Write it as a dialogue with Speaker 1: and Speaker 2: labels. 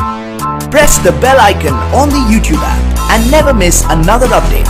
Speaker 1: Press the bell icon on the YouTube app and never miss another update.